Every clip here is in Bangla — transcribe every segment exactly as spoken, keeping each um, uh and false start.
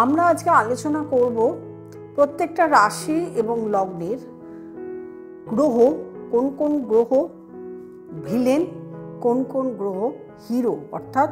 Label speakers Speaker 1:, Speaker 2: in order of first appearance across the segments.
Speaker 1: আমরা আজকে আলোচনা করব প্রত্যেকটা রাশি এবং লগ্নের গ্রহ, কোন কোন গ্রহ ভিলেন, কোন কোন গ্রহ হিরো, অর্থাৎ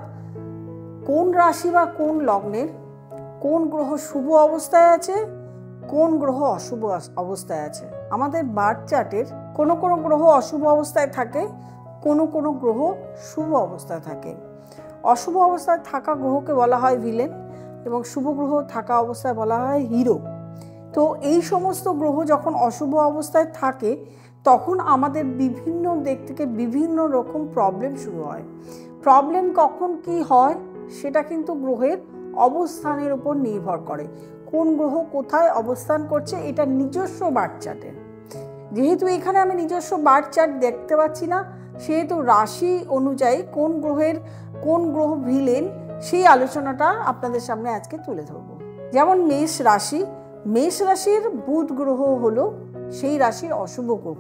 Speaker 1: কোন রাশি বা কোন লগ্নের কোন গ্রহ শুভ অবস্থায় আছে, কোন গ্রহ অশুভ অবস্থায় আছে। আমাদের বার্থ চার্টের কোনো কোনো গ্রহ অশুভ অবস্থায় থাকে, কোনো কোনো গ্রহ শুভ অবস্থায় থাকে। অশুভ অবস্থায় থাকা গ্রহকে বলা হয় ভিলেন এবং শুভ গ্রহ থাকা অবস্থায় বলা হয় হিরো। তো এই সমস্ত গ্রহ যখন অশুভ অবস্থায় থাকে তখন আমাদের বিভিন্ন দিক থেকে বিভিন্ন রকম প্রবলেম শুরু হয়। প্রবলেম কখন কি হয় সেটা কিন্তু গ্রহের অবস্থানের উপর নির্ভর করে। কোন গ্রহ কোথায় অবস্থান করছে এটা নিজস্ব বার্থ চার্টে। যেহেতু এখানে আমি নিজস্ব বার্থ চার্ট দেখতে পাচ্ছি না, সেহেতু রাশি অনুযায়ী কোন গ্রহের কোন গ্রহ ভিলেন সেই আলোচনাটা আপনাদের সামনে আজকে তুলে ধরব। যেমন মেষ রাশি, মেষ রাশির বুধ গ্রহ হলো সেই রাশির অশুভ গ্রহ।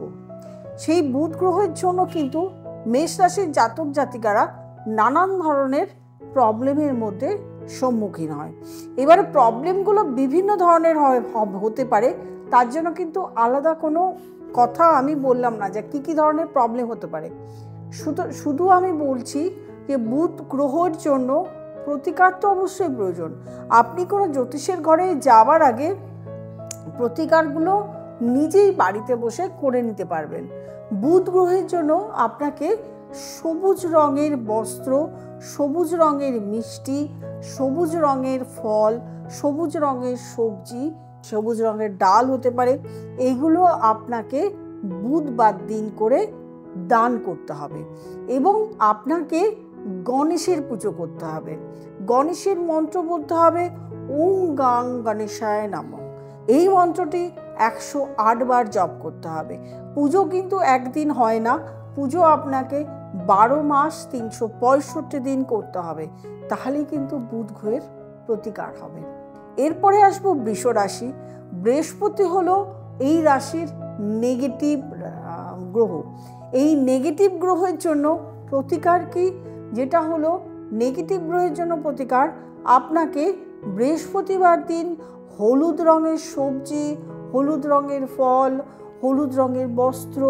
Speaker 1: সেই বুধ গ্রহের জন্য কিন্তু মেষ রাশির জাতক জাতিকারা নানান ধরনের প্রবলেমের মধ্যে সম্মুখীন হয়। এবারে প্রবলেমগুলো বিভিন্ন ধরনের হতে পারে, তার জন্য কিন্তু আলাদা কোনো কথা আমি বললাম না যে কী কী ধরনের প্রবলেম হতে পারে। শুধু শুধু আমি বলছি যে বুধ গ্রহের জন্য প্রতিকার তো অবশ্যই প্রয়োজন। আপনি কোনো জ্যোতিষের ঘরে যাওয়ার আগে প্রতিকারগুলো নিজেই বাড়িতে বসে করে নিতে পারবেন। বুধ গ্রহের জন্য আপনাকে সবুজ রঙের বস্ত্র, সবুজ রঙের মিষ্টি, সবুজ রঙের ফল, সবুজ রঙের সবজি, সবুজ রঙের ডাল হতে পারে, এইগুলো আপনাকে বুধবার দিন করে দান করতে হবে। এবং আপনাকে গণেশের পুজো করতে হবে। গণেশের মন্ত্র বলতে হবে ওং গাং গণেশায় নমঃ। এই মন্ত্রটি একশো আট বার জপ করতে হবে। পুজো কিন্তু একদিন হয় না, পুজো আপনাকে বারো মাস তিনশো পঁয়ষট্টি দিন করতে হবে, তাহলেই কিন্তু বুধ গ্রহের প্রতিকার হবে। এরপরে আসবো বৃষ রাশি। বৃহস্পতি হলো এই রাশির নেগেটিভ গ্রহ। এই নেগেটিভ গ্রহের জন্য প্রতিকার কি? যেটা হলো নেগেটিভ গ্রহের জন্য প্রতিকার, আপনাকে বৃহস্পতিবার দিন হলুদ রঙের সবজি, হলুদ রঙের ফল, হলুদ রঙের বস্ত্র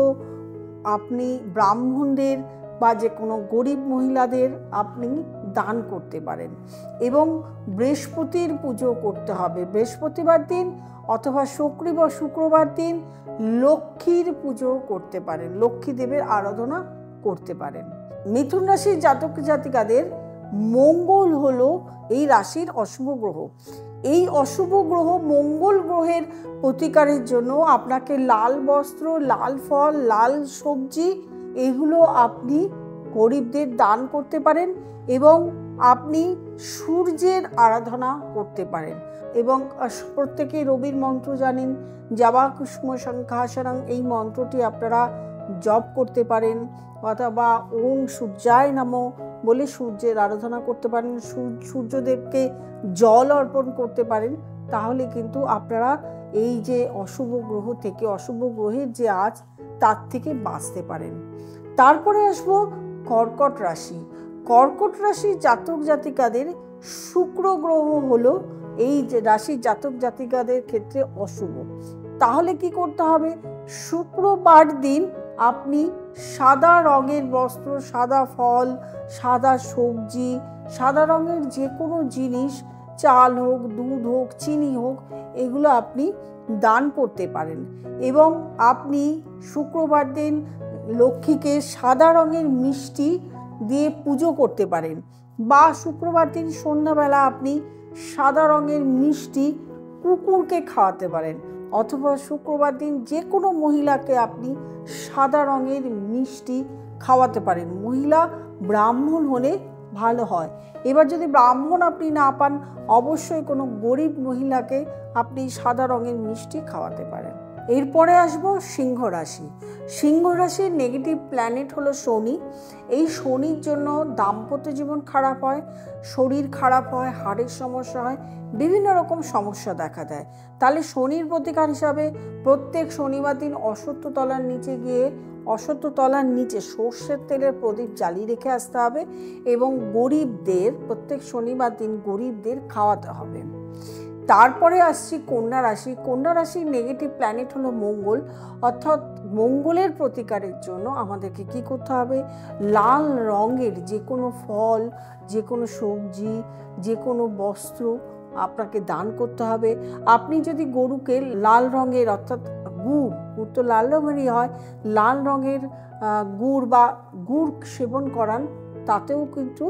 Speaker 1: আপনি ব্রাহ্মণদের বা যে কোনো গরিব মহিলাদের আপনি দান করতে পারেন। এবং বৃহস্পতির পুজো করতে হবে বৃহস্পতিবার দিন, অথবা শুক্র বা শুক্রবার দিন লক্ষ্মীর পুজো করতে পারেন, লক্ষ্মী দেবের আরাধনা করতে পারেন। মিথুন রাশির জাতক জাতিকাদের মঙ্গল হলো এই রাশির অশুভ গ্রহ। এই অশুভ গ্রহ মঙ্গল গ্রহের প্রতিকারের জন্য আপনাকে লাল বস্ত্র, লাল ফল, লাল সবজি এগুলো আপনি গরিবদের দান করতে পারেন এবং আপনি সূর্যের আরাধনা করতে পারেন। এবং প্রত্যেকে রবির মন্ত্র জানেন, যাবা কুষ্ম সংখ্যাসরং, এই মন্ত্রটি আপনারা জপ করতে পারেন, অথবা ওং সূর্যায় নমঃ বলে সূর্যের আরাধনা করতে পারেন, সূর্যদেবকে জল অর্পণ করতে পারেন। তাহলে কিন্তু আপনারা এই যে অশুভ গ্রহ থেকে, অশুভ গ্রহের যে আজ, তার থেকে বাঁচতে পারেন। তারপরে আসবো কর্কট রাশি। কর্কট রাশির জাতক জাতিকাদের শুক্র গ্রহ হলো এই যে রাশির জাতক জাতিকাদের ক্ষেত্রে অশুভ। তাহলে কি করতে হবে? শুক্রবার দিন আপনি সাদা রঙের বস্ত্র, সাদা ফল, সাদা সবজি, সাদা রঙের যে কোনো জিনিস, চাল হোক, দুধ হোক, চিনি হোক, এগুলো আপনি দান করতে পারেন। এবং আপনি শুক্রবার দিন লক্ষ্মীকে সাদা রঙের মিষ্টি দিয়ে পুজো করতে পারেন। বা শুক্রবার দিন সন্ধ্যাবেলা আপনি সাদা রঙের মিষ্টি কুকুরকে খাওয়াতে পারেন, অথবা শুক্রবার দিন যে কোনো মহিলাকে আপনি সাদা রঙের মিষ্টি খাওয়াতে পারেন। মহিলা ব্রাহ্মণ হলে ভালো হয়। এবার যদি ব্রাহ্মণ আপনি না পান, অবশ্যই কোনো গরিব মহিলাকে আপনি সাদা রঙের মিষ্টি খাওয়াতে পারেন। এরপরে আসবো সিংহ রাশি। সিংহ রাশির নেগেটিভ প্ল্যানেট হলো শনি। এই শনির জন্য দাম্পত্য জীবন খারাপ হয়, শরীর খারাপ হয়, হাড়ের সমস্যা হয়, বিভিন্ন রকম সমস্যা দেখা দেয়। তাহলে শনির প্রতিকার হিসাবে প্রত্যেক শনিবার দিন অশ্বত্থ তলার নিচে গিয়ে অশ্বত্থ তলার নিচে সর্ষের তেলের প্রদীপ জ্বালিয়ে রেখে আসতে হবে এবং গরিবদের প্রত্যেক শনিবার দিন গরিবদের খাওয়াতে হবে। তারপরে আসছি কন্যা রাশি। কন্যা রাশির নেগেটিভ প্ল্যানেট হলো মঙ্গল, অর্থাৎ মঙ্গলের প্রতিকারের জন্য আমাদেরকে কি করতে হবে, লাল রঙের যে কোনো ফল, যে কোনো সবজি, যে কোনো বস্ত্র আপনাকে দান করতে হবে। আপনি যদি গরুকে লাল রঙের অর্থাৎ গুড়, গুড় তো লাল রঙেরই হয়, লাল রঙের গুড় বা গুড় সেবন করান, তাতেও কিন্তু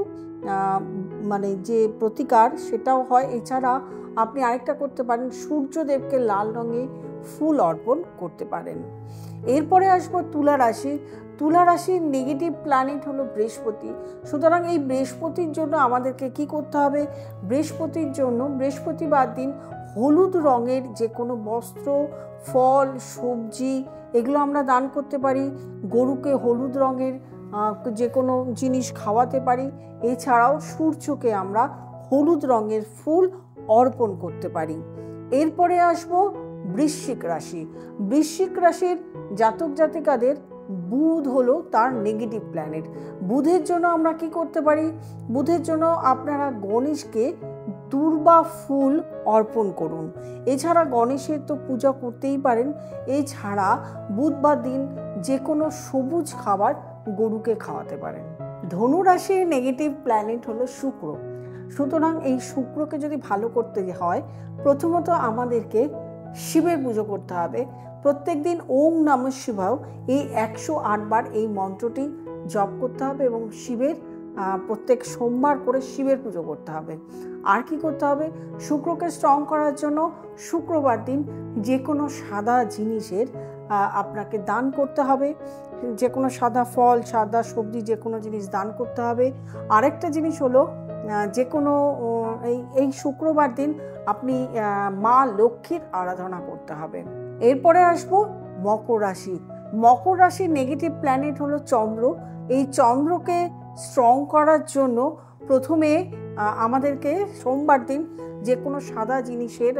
Speaker 1: মানে যে প্রতিকার সেটাও হয়। এছাড়া আপনি আরেকটা করতে পারেন, সূর্যদেবকে লাল রঙে ফুল অর্পণ করতে পারেন। এরপরে আসবো তুলা রাশি। তুলা রাশির নেগেটিভ প্ল্যানেট হলো বৃহস্পতি। সুতরাং এই বৃহস্পতির জন্য আমাদেরকে কি করতে হবে, বৃহস্পতির জন্য বৃহস্পতিবার দিন হলুদ রঙের যে কোনো বস্ত্র, ফল, সবজি এগুলো আমরা দান করতে পারি। গরুকে হলুদ রঙের যে কোনো জিনিস খাওয়াতে পারি। এছাড়াও সূর্যকে আমরা হলুদ রঙের ফুল অর্পণ করতে পারি। এরপরে আসবো বৃশ্চিক রাশি। বৃশ্চিক রাশির জাতক জাতিকাদের বুধ হলো তার নেগেটিভ প্ল্যানেট। বুধের জন্য আমরা কি করতে পারি, বুধের জন্য আপনারা গণেশকে দূর্বা ফুল অর্পণ করুন। এছাড়া গণেশের তো পূজা করতেই পারেন। এছাড়া বুধবার দিন যে কোনো সবুজ খাবার গরুকে খাওয়াতে পারেন। ধনু রাশির নেগেটিভ প্ল্যানেট হলো শুক্র। সুতরাং এই শুক্রকে যদি ভালো করতে হয়, প্রথমত আমাদেরকে শিবের পুজো করতে হবে। প্রত্যেক দিন ওম নমঃ শিবায় এই একশো আট বার এই মন্ত্রটি জপ করতে হবে এবং শিবের প্রত্যেক সোমবার করে শিবের পুজো করতে হবে। আর কি করতে হবে, শুক্রকে স্ট্রং করার জন্য শুক্রবার দিন যে কোনো সাদা জিনিসের আপনাকে দান করতে হবে। যে কোনো সাদা ফল, সাদা সবজি, যে কোনো জিনিস দান করতে হবে। আরেকটা জিনিস হলো, যে কোনো এই এই শুক্রবার দিন আপনি মা লক্ষ্মীর আরাধনা করতে হবে। এরপরে আসবো মকর রাশি। মকর রাশির নেগেটিভ প্ল্যানেট হলো চন্দ্র। এই চন্দ্রকে স্ট্রং করার জন্য প্রথমে আমাদেরকে সোমবার দিন যে কোনো সাদা জিনিসের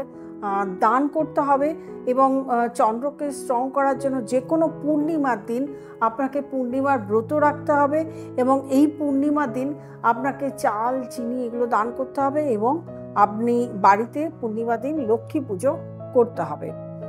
Speaker 1: দান করতে হবে এবং চন্দ্রকে স্ট্রং করার জন্য যে কোনো পূর্ণিমার দিন আপনাকে পূর্ণিমার ব্রত রাখতে হবে এবং এই পূর্ণিমার দিন আপনাকে চাল, চিনি এগুলো দান করতে হবে এবং আপনি বাড়িতে পূর্ণিমার দিন লক্ষ্মী পুজো করতে হবে।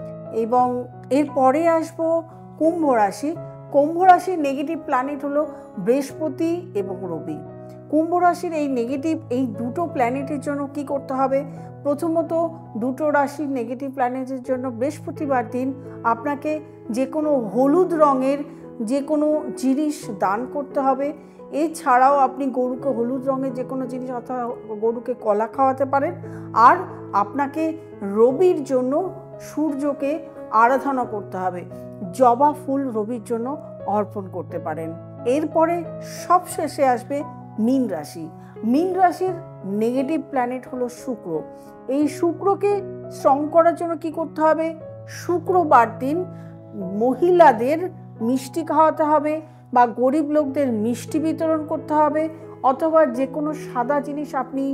Speaker 1: এবং এরপরে আসবো কুম্ভ রাশি। কুম্ভ রাশির নেগেটিভ প্ল্যানেট হলো বৃহস্পতি এবং রবি। কুম্ভ রাশির এই নেগেটিভ এই দুটো প্ল্যানেটের জন্য কি করতে হবে, প্রথমত দুটো রাশির নেগেটিভ প্ল্যানেটের জন্য বৃহস্পতিবার দিন আপনাকে যে কোনো হলুদ রঙের যে কোনো জিনিস দান করতে হবে। এছাড়াও আপনি গরুকে হলুদ রঙের যে কোনো জিনিস অর্থাৎ গরুকে কলা খাওয়াতে পারেন। আর আপনাকে রবির জন্য সূর্যকে আরাধনা করতে হবে, জবা ফুল রবির জন্য অর্পণ করতে পারেন। এরপরে সবশেষে আসবে মীন রাশি। মীন রাশির নেগেটিভ প্ল্যানেট হলো শুক্র। এই শুক্রকে স্ট্রং করার জন্য কি করতে হবে, শুক্রবার দিন মহিলাদের মিষ্টি খাওয়াতে হবে বা গরিব লোকদের মিষ্টি বিতরণ করতে হবে, অথবা যে কোনো সাদা জিনিস আপনি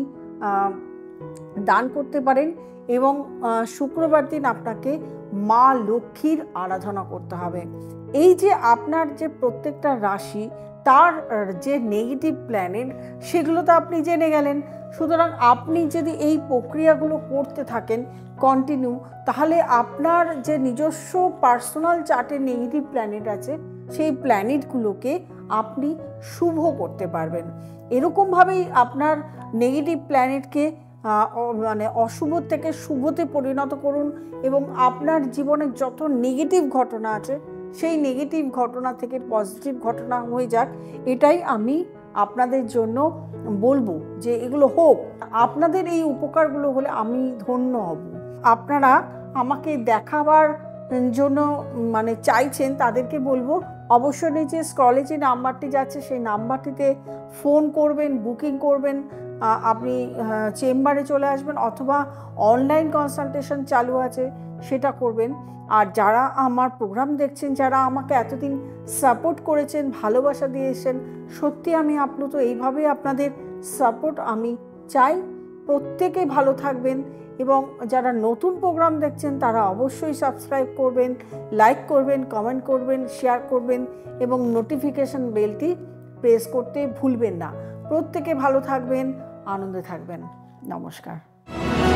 Speaker 1: দান করতে পারেন এবং শুক্রবার দিন আপনাকে মা লক্ষ্মীর আরাধনা করতে হবে। এই যে আপনার যে প্রত্যেকটা রাশি তার যে নেগেটিভ প্ল্যানেট সেগুলো তো আপনি জেনে গেলেন। সুতরাং আপনি যদি এই প্রক্রিয়াগুলো করতে থাকেন কন্টিনিউ, তাহলে আপনার যে নিজস্ব পার্সোনাল চার্টে নেগেটিভ প্ল্যানেট আছে সেই প্ল্যানেটগুলোকে আপনি শুভ করতে পারবেন। এরকমভাবেই আপনার নেগেটিভ প্ল্যানেটকে মানে অশুভ থেকে শুভতে পরিণত করুন এবং আপনার জীবনে যত নেগেটিভ ঘটনা আছে সেই নেগেটিভ ঘটনা থেকে পজিটিভ ঘটনা হয়ে যাক, এটাই আমি আপনাদের জন্য বলবো যে এগুলো হোক। আপনাদের এই উপকারগুলো হলে আমি ধন্য হব। আপনারা আমাকে দেখাবার জন্য মানে চাইছেন তাদেরকে বলবো অবশ্যই যে স্ক্রলে যে নাম্বারটি যাচ্ছে সেই নাম্বারটিতে ফোন করবেন, বুকিং করবেন, আপনি চেম্বারে চলে আসবেন অথবা অনলাইন কনসালটেশন চালু আছে সেটা করবেন। আর যারা আমার প্রোগ্রাম দেখছেন, যারা আমাকে এতদিন সাপোর্ট করেছেন, ভালোবাসা দিয়েছেন, সত্যি আমি আপ্লুত। এইভাবেই আপনাদের সাপোর্ট আমি চাই। প্রত্যেকে ভালো থাকবেন এবং যারা নতুন প্রোগ্রাম দেখছেন তারা অবশ্যই সাবস্ক্রাইব করবেন, লাইক করবেন, কমেন্ট করবেন, শেয়ার করবেন এবং নোটিফিকেশন বেলটি প্রেস করতে ভুলবেন না। প্রত্যেকে ভালো থাকবেন, আনন্দে থাকবেন। নমস্কার।